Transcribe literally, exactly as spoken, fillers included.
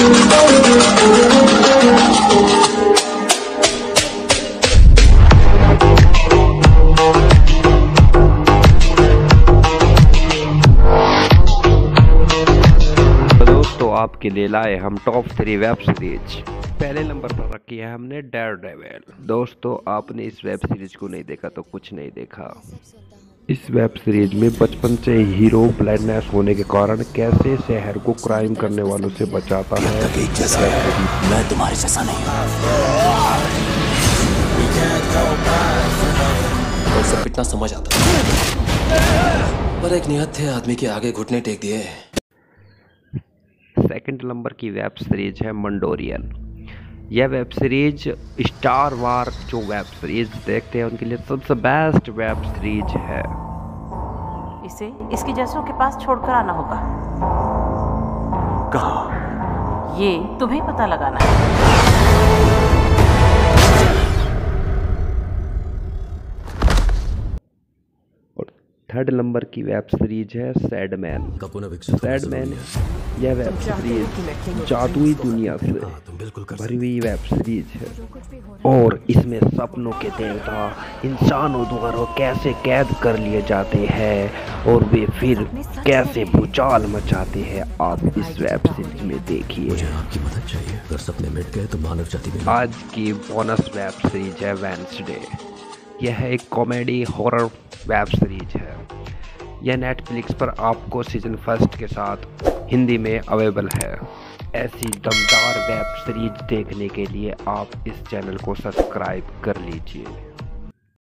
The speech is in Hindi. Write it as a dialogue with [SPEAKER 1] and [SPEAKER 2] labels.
[SPEAKER 1] आपके लिए लाए हम टॉप थ्री वेब सीरीज। पहले नंबर पर रखी है हमने डेयरडेविल। दोस्तों, आपने इस वेब सीरीज को नहीं देखा तो कुछ नहीं देखा। इस वेब सीरीज में बचपन से हीरो ब्लाइंडनेस होने के कारण कैसे शहर को क्राइम करने वालों से बचाता है।
[SPEAKER 2] मैं तुम्हारे जैसा नहीं और सब इतना समझ आता पर एक नियत थे आदमी के आगे घुटने टेक दिए।
[SPEAKER 1] सेकंड नंबर की वेब सीरीज है मंडोरियन। यह वेब सीरीज स्टार वार जो वेब सीरीज देखते हैं उनके लिए सबसे बेस्ट वेब सीरीज है।
[SPEAKER 3] इसे इसकी जैसों के पास छोड़कर आना होगा।
[SPEAKER 2] कहाँ?
[SPEAKER 3] ये तुम्हें पता लगाना है।
[SPEAKER 1] थर्ड नंबर की वेब सीरीज है सैडमैन। सैडमैन यह वेब सीरीज जादुई दुनिया से भरी हुई वेब सीरीज है और इसमें सपनों के देवता इंसानों द्वारा कैसे कैद कर लिए जाते हैं और वे फिर कैसे भूचाल मचाते हैं, आप इस वेब सीरीज में देखिए।
[SPEAKER 2] सपने मिट गए तो मानव जाति में।
[SPEAKER 1] आज की बोनस वेब सीरीज है वेडनेसडे। यह एक कॉमेडी हॉरर वेब सीरीज है। यह नेटफ्लिक्स पर आपको सीजन फर्स्ट के साथ हिंदी में अवेलेबल है। ऐसी दमदार वेब सीरीज देखने के लिए आप इस चैनल को सब्सक्राइब कर लीजिए।